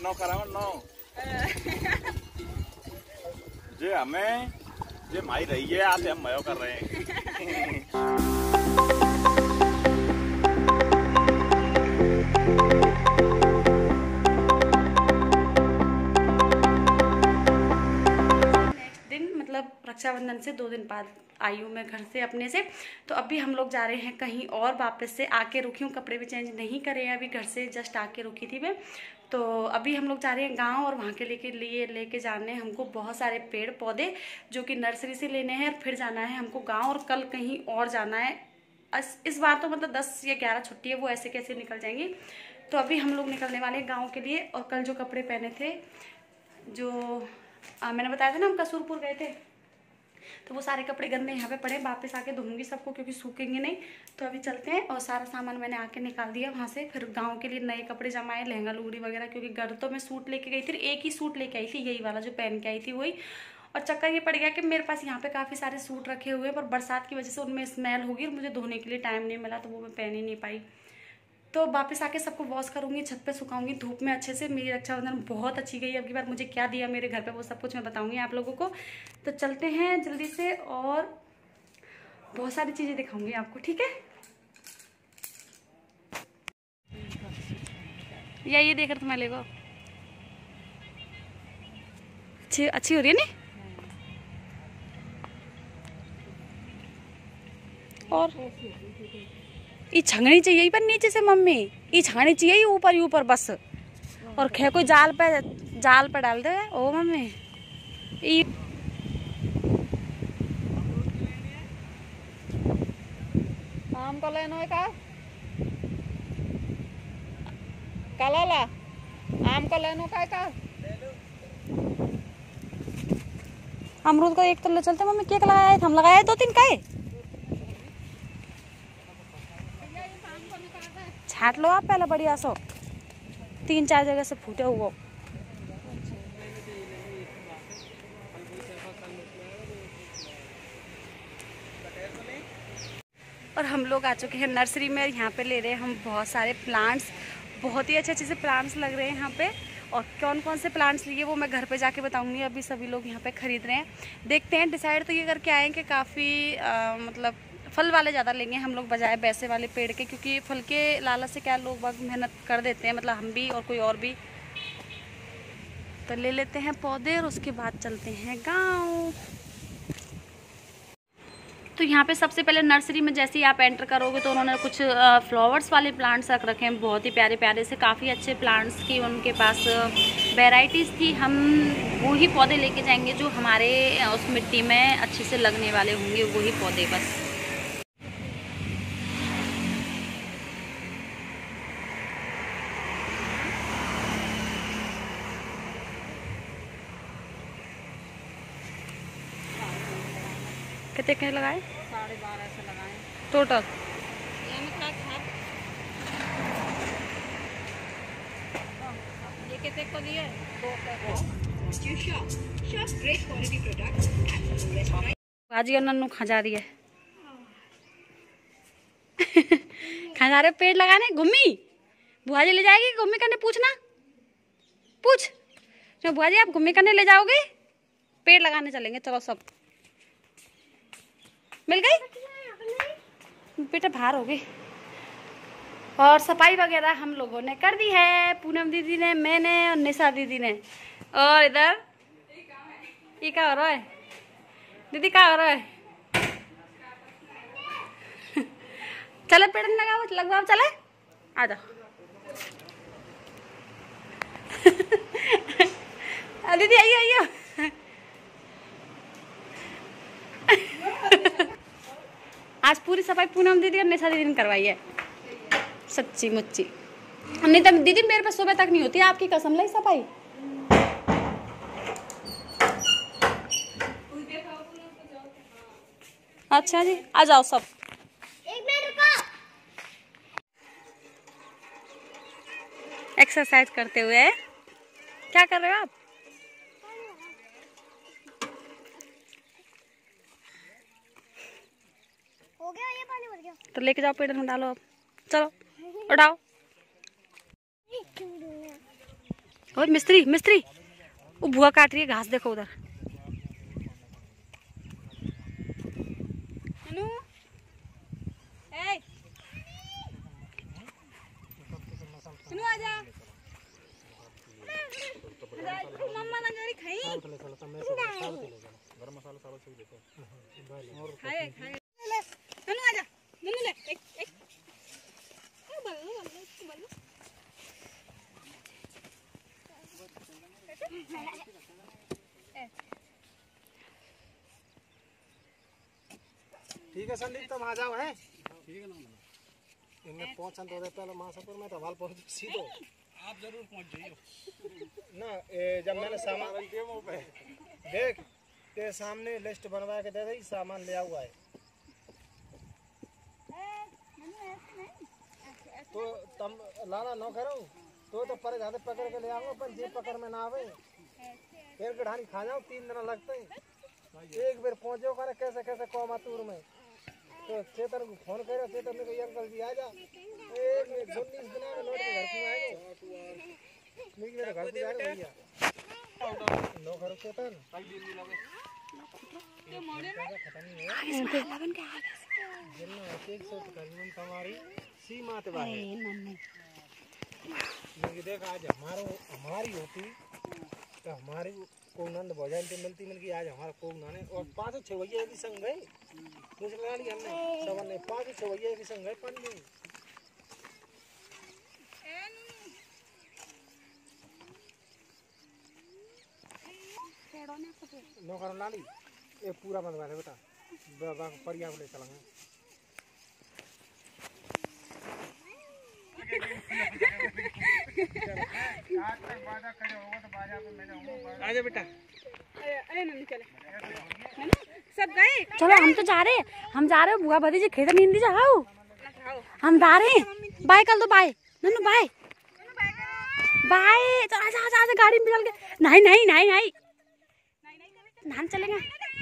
No करावन no जे हमें जे माई रही है आज हम मयो कर रहे हैं। रक्षाबंधन से 2 दिन बाद आई हूँ मैं घर से अपने से। तो अभी हम लोग जा रहे हैं कहीं और, वापस से आके रुकी हूँ, कपड़े भी चेंज नहीं करे हैं अभी, घर से जस्ट आके रुकी थी मैं। तो अभी हम लोग जा रहे हैं गांव और वहाँ के लेके जाने हैं हमको बहुत सारे पेड़ पौधे जो कि नर्सरी से लेने हैं, और फिर जाना है हमको गाँव, और कल कहीं और जाना है। इस बार तो मतलब 10 या 11 छुट्टी है, वो ऐसे कैसे निकल जाएंगी। तो अभी हम लोग निकलने वाले हैं गाँव के लिए। और कल जो कपड़े पहने थे, जो मैंने बताया था ना हम कसूरपुर गए थे, तो वो सारे कपड़े गंदे यहाँ पे पड़े, वापस आके धोऊंगी सबको क्योंकि सूखेंगे नहीं। तो अभी चलते हैं, और सारा सामान मैंने आके निकाल दिया वहाँ से। फिर गांव के लिए नए कपड़े जमाए, लहंगा लुगड़ी वगैरह, क्योंकि घर तो मैं सूट लेके गई थी, एक ही सूट लेके आई थी, यही वाला जो पहन के आई थी वही। और चक्कर ये पड़ गया कि मेरे पास यहाँ पे काफ़ी सारे सूट रखे हुए हैं, पर बरसात की वजह से उनमें स्मेल होगी और मुझे धोने के लिए टाइम नहीं मिला, तो वो मैं पहन ही नहीं पाई। तो वापस आके सबको वॉश करूँगी, छत पे सुखाऊंगी धूप में अच्छे से। मेरी रक्षाबंधन बहुत अच्छी गई। अब की बार मुझे क्या दिया मेरे घर पे वो सब कुछ मैं बताऊंगी आप लोगों को। तो चलते हैं जल्दी से, और बहुत सारी चीज़ें दिखाऊंगी आपको, ठीक है। ये देख रहे तुम्हारे को अच्छी हो रही है नी। और ये छंगनी चाहिए पर नीचे से मम्मी, ये छंगनी चाहिए ऊपर ऊपर बस, और खे कोई जाल पे डाल दे। ओ मम्मी ये आम को लेना है का काला आम को लेना का अमरूद का एक तो ले चलते मम्मी। केक लगाया है, हम लगाए 2-3 काए, छाट लो आप पहले बढ़िया सो, 3-4 जगह से फूटे हुए। और हम लोग आ चुके हैं नर्सरी में, यहाँ पे ले रहे हैं हम बहुत सारे प्लांट्स, बहुत ही अच्छे अच्छे से प्लांट्स लग रहे हैं यहाँ पे। और कौन कौन से प्लांट्स लिए वो मैं घर पे जाके बताऊंगी। अभी सभी लोग यहाँ पे खरीद रहे हैं, देखते हैं। डिसाइड तो ये करके आए हैं कि काफ़ी मतलब फल वाले ज़्यादा लेंगे हम लोग बजाय वैसे वाले पेड़ के, क्योंकि फल के लालच से क्या लोग बहुत मेहनत कर देते हैं, मतलब हम भी और कोई और भी। तो ले लेते हैं पौधे और उसके बाद चलते हैं गाँव। तो यहाँ पे सबसे पहले नर्सरी में जैसे ही आप एंटर करोगे तो उन्होंने कुछ फ्लावर्स वाले प्लांट्स रख रखे हैं, बहुत ही प्यारे प्यारे से, काफ़ी अच्छे प्लांट्स की उनके पास वैरायटीज़ थी। हम वो ही पौधे लेके जाएंगे जो हमारे उस मिट्टी में अच्छे से लगने वाले होंगे, वही पौधे बस। कितने लगाए? 12.5 से लगाए टोटल। ये कितने को दिए? 2 आज ये नन्नू खा रही है खा रहे पेड़ लगाने। घूमी बुआ जी ले जाएगी घूमी करने, पूछना पूछ बुआ जी आप घूमी करने ले जाओगे? पेड़ लगाने चलेंगे, चलो सब मिल गई बेटा, बाहर हो गई। और सफाई वगैरह हम लोगों ने कर दी है, पूनम दीदी ने, मैंने और निशा दीदी ने। और इधर ये क्या हो रहा है दीदी, क्या हो रहा है? चले पेड़ लगाओ, लगवाओ, चले आ जाओ दीदी आइयो आइयो आज पूरी सफाई पूनम दीदी और निशा दीदी ने करवाई है, सच्ची मुच्ची। नहीं तो दीदी मेरे पास सुबह तक नहीं होती, आपकी कसम लाई सफाई। अच्छा जी आ जाओ सब। एक्सरसाइज करते हुए क्या कर रहे हो आप? हो गया, ये पानी भर गया। तो लेके जाओ पेड़ में डालो, अब चलो उठाओ। और मिस्त्री मिस्त्री वो बुआ काट रही है घास, देखो उधर। मम्मा ना जरी खाई गरम मसाला सारा सब देते खाए खाए नन्नू आजा नन्नू ले एक एक बल्लू ठीक है संदीप, तुम आ जाओ। है ठीक है ना, इनमें पहुंचन तो पहले मासापुर में तो वाल पहुंच सीधो। आप जरूर पहुंच जाइए ना जब मैंने सामान देख के सामने लिस्ट बनवा के दे दी, सामान ले हुआ है तो तुम लाना न करो तो पर ज्यादा पकड़ के ले आओ, पर जे पकड़ में ना आवे फिर गढ़ानी खा जाओ, 3 दिन लगते हैं। एक बार पहुंचो करे कैसे कैसे कोमातूर में तो चेतन को फोन करो, चेतन ने कहा अंकल जी आ जा, एक 19 दिन में लौट के घर पे आएगा, मेरे घर पे आएगा भैया नो करो चेतन ये मोड़े में खत्म नहीं है जिन्ना एक सौ कानून तुम्हारी सीमा ते बाहर नहीं। देख आज हमारी होती तो हमारी को नंद भोजन तो मिलती मिलती, आज हमारा को नाने और 5-6 भैया भी संग गए दूसरा वाली हमने सब ने 5-6 भैया भी संग गए पंडे नौकर लाली ये पूरा बनवा दे बेटा, परिया को ले चलेंगे। आजा बेटा, अरे नन्नू चले नन्नू सब गए। चलो हम तो जा रहे हैं, हम जा रहे हैं बुआ भतीजी खेत में हिंदी जाओ, हम जा रहे हैं। बाय कर दो, बाय नन्नू बाय बाय। आजा आजा आजा गाड़ी में चल के, नहीं नहीं नहीं नहीं नहाने चलेंगे,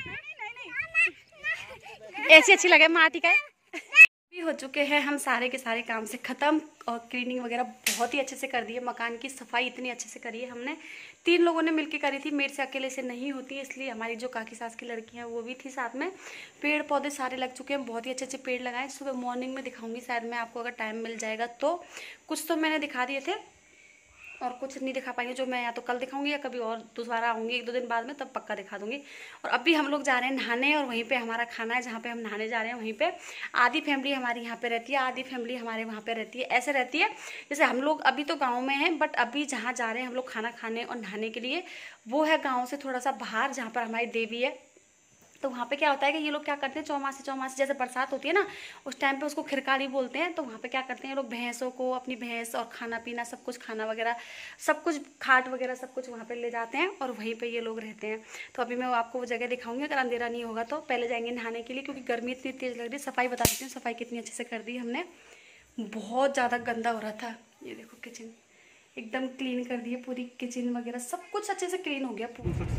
ऐसी अच्छी लगे माटी का। भी हो चुके हैं हम सारे के सारे काम से ख़त्म और क्लीनिंग वगैरह बहुत ही अच्छे से कर दी है। मकान की सफाई इतनी अच्छे से करी है हमने, 3 लोगों ने मिलकर करी थी, मेरे से अकेले से नहीं होती, इसलिए हमारी जो काकी सास की लड़की हैं वो भी थी साथ में। पेड़ पौधे सारे लग चुके हैं, बहुत ही अच्छे अच्छे पेड़ लगाए। सुबह मॉर्निंग में दिखाऊंगी शायद मैं आपको, अगर टाइम मिल जाएगा तो। कुछ तो मैंने दिखा दिए थे और कुछ नहीं दिखा पाएंगे, जो मैं या तो कल दिखाऊंगी या कभी और दोबारा आऊँगी 1-2 दिन बाद में, तब पक्का दिखा दूंगी। और अभी हम लोग जा रहे हैं नहाने, और वहीं पे हमारा खाना है, जहाँ पे हम नहाने जा रहे हैं वहीं पे आधी फैमिली हमारी यहाँ पे रहती है, आधी फैमिली हमारे वहाँ पे रहती है। ऐसे रहती है जैसे हम लोग अभी तो गाँव में हैं, बट अभी जहाँ जा रहे हैं हम लोग खाना खाने और नहाने के लिए, वो है गाँव से थोड़ा सा बाहर, जहाँ पर हमारी देवी है। तो वहाँ पे क्या होता है कि ये लोग क्या करते हैं, चौमासे जैसे बरसात होती है ना, उस टाइम पे उसको खिरकाली बोलते हैं। तो वहाँ पे क्या करते हैं ये लोग, भैंसों को, अपनी भैंस और खाना पीना सब कुछ, खाना वगैरह सब कुछ, खाट वगैरह सब कुछ वहाँ पे ले जाते हैं और वहीं पे ये लोग रहते हैं। तो अभी मैं आपको वो जगह दिखाऊंगी, अगर अंधेरा नहीं होगा तो। पहले जाएंगे नहाने के लिए, क्योंकि गर्मी इतनी तेज़ लग रही है। सफाई बता देती हूँ, सफाई कितनी अच्छे से कर दी हमने, बहुत ज़्यादा गंदा हो रहा था। ये देखो किचन एकदम क्लीन कर दी है, पूरी किचन वगैरह सब कुछ अच्छे से क्लीन हो गया।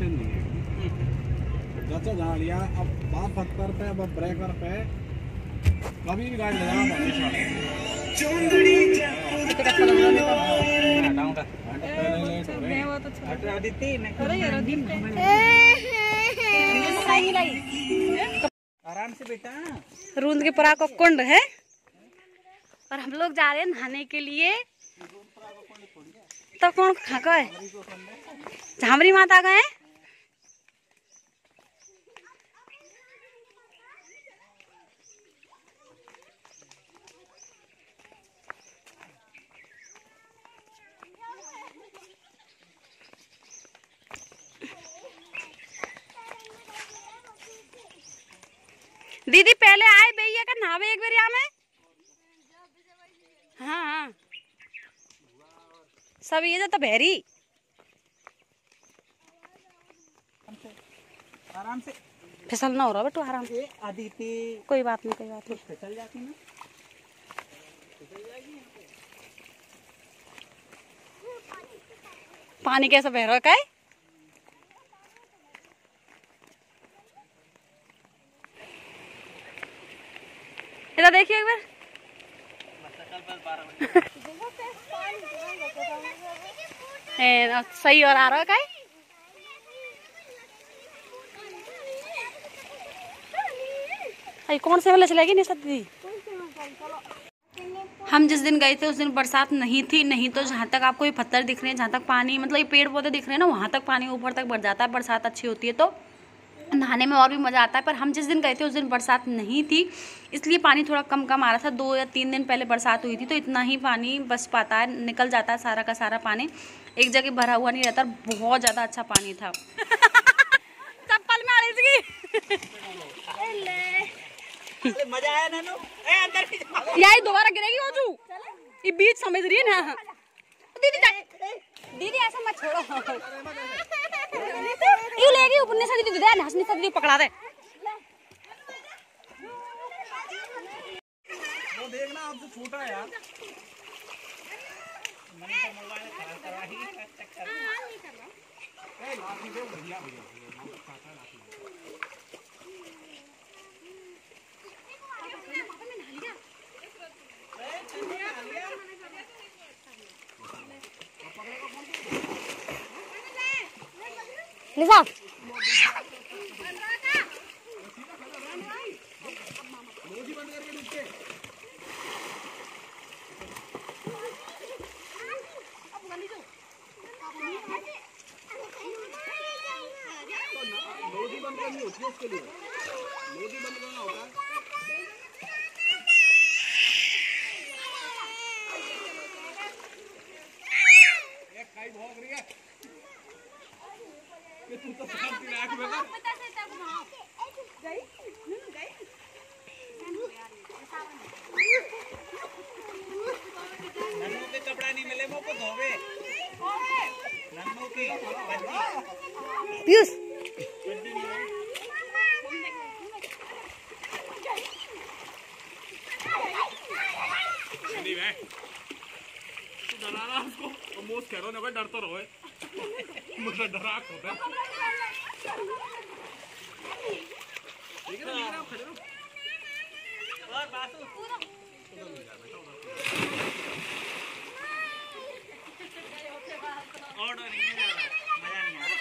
जा लिया अब बाप पत्थर पे, अब ब्रेकर पे कभी भी गाड़ी लगाना आराम से बेटा। रूंद के परा को कुंड है और हम लोग जा रहे हैं नहाने के लिए। तो कौन खा गए, झामरी माता गए। दीदी पहले आए भैया का नहावे एक बार यहाँ में। हाँ हाँ सब ये जाता बहरी। आराम से फिसलना हो रहा बेटू, आराम से। अदिति कोई बात नहीं, कोई बात नहीं, फिसल जाती ना। पानी कैसा बह रहा है। इधर देखिए एक बार। सही और आ रहा है का कौन से वाला चलेगी नहीं सकती। हम जिस दिन गए थे उस दिन बरसात नहीं थी, नहीं तो जहाँ तक आपको ये पत्थर दिख रहे हैं, जहाँ तक पानी मतलब ये पेड़ पौधे दिख रहे हैं ना, वहाँ तक पानी ऊपर तक बढ़ जाता है। बरसात अच्छी होती है तो नहाने में और भी मज़ा आता है। पर हम जिस दिन गए थे उस दिन बरसात नहीं थी, इसलिए पानी थोड़ा कम कम आ रहा था। 2 या 3 दिन पहले बरसात हुई थी तो इतना ही पानी बस पाता है, निकल जाता है सारा का सारा पानी, एक जगह भरा हुआ नहीं रहता। बहुत ज़्यादा अच्छा पानी था। चप्पल में आ रही थी। मजा आया नानू। यही दोबारा गिरेगी वो तू, ये बीच समझ रही है ना। दीदी दीदी ऐसा मत छोड़ो, यू लेगी ऊपर से दीदी दे हंसनी से दीदी पकड़ा दे। वो देखना आपसे छोटा है यार। निशा लोधी बंद करनी होती है उसके लिए, लोधी बंद करना होता है। एक काई भौंक रही है, ये तू तो शांति रख बेटा। नन्नू के कपड़ा नहीं मिले वो को धोवे, नन्नू की पीयूष डराना उसको, मोस कह रहा है, डर तो रहो मुझे डरा होता है। ठीक है ना, खड़े रहो। और बासु और नहीं जा रहा, मजा नहीं आ रहा।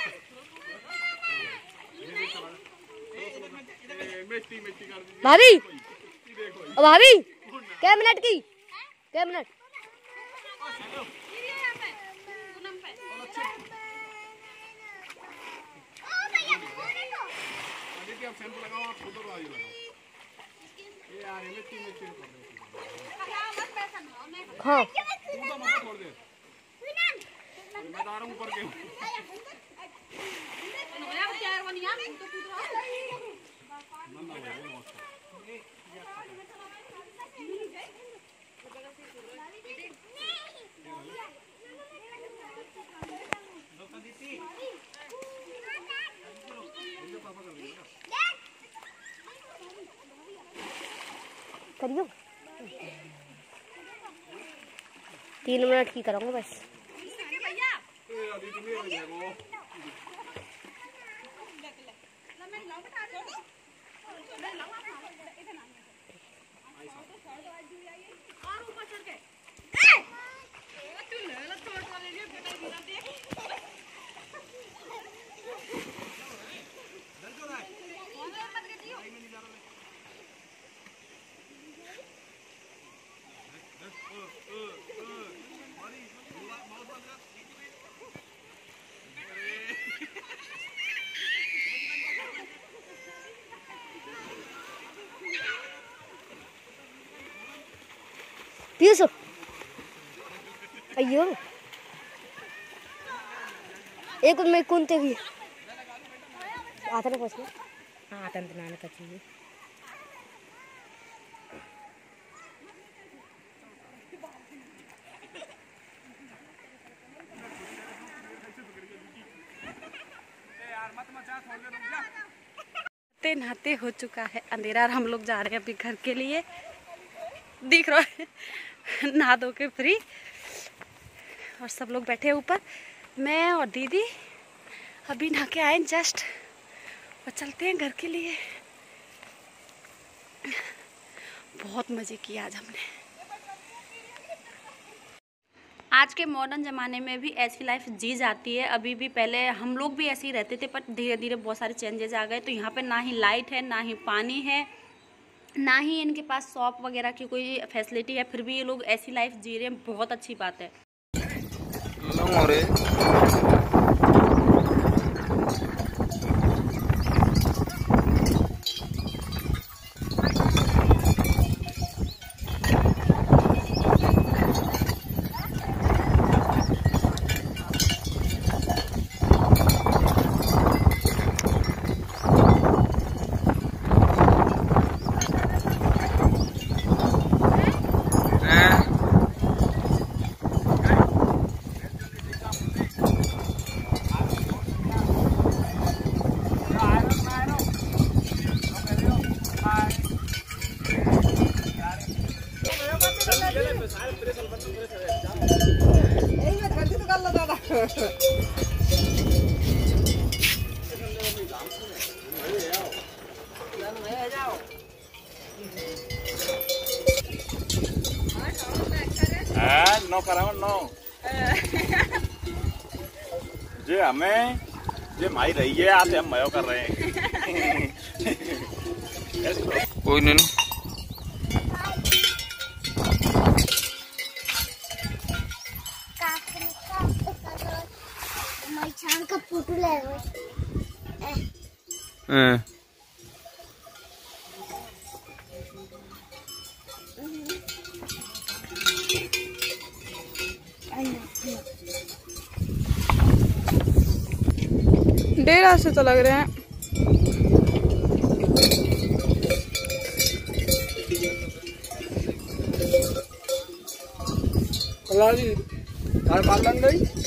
मिट्टी मिट्टी कर दीजिए भाभी, ओ भाभी क्या मिनट की, क्या मिनट आप शैम्पू लगाओ, आप खुद लगाओ, ये लगाओ। ये यार मिट्टी मिट्टी कर दो। हाँ तू तो मत छोड़ दे, मैं आ रहा हूँ ऊपर के। करियो 3 मिनट की करूँगा बस। पीयूष अयो एक में कौनते भी आता ना पहुंचना। हाँ आता ना का चाहिए। नहाते हो चुका है अंधेरा और हम लोग जा रहे हैं अभी घर के लिए। दिख रहा है नहा धो के फ्री और सब लोग बैठे ऊपर, मैं और दीदी अभी नहा के आए जस्ट और चलते हैं घर के लिए। बहुत मज़े किए आज हमने। आज के मॉडर्न ज़माने में भी ऐसी लाइफ जी जाती है अभी भी। पहले हम लोग भी ऐसे ही रहते थे, पर धीरे धीरे बहुत सारे चेंजेस आ गए। तो यहाँ पे ना ही लाइट है, ना ही पानी है, ना ही इनके पास शॉप वगैरह की कोई फैसिलिटी है, फिर भी ये लोग ऐसी लाइफ जी रहे हैं। बहुत अच्छी बात है। नो कराओ नो जे हमें जे माई रही है आज हम मयो कर रहे हैं। कोई नहीं का फोटो ले डेरा से तो लग रहे हैं। जी, बात बन गई।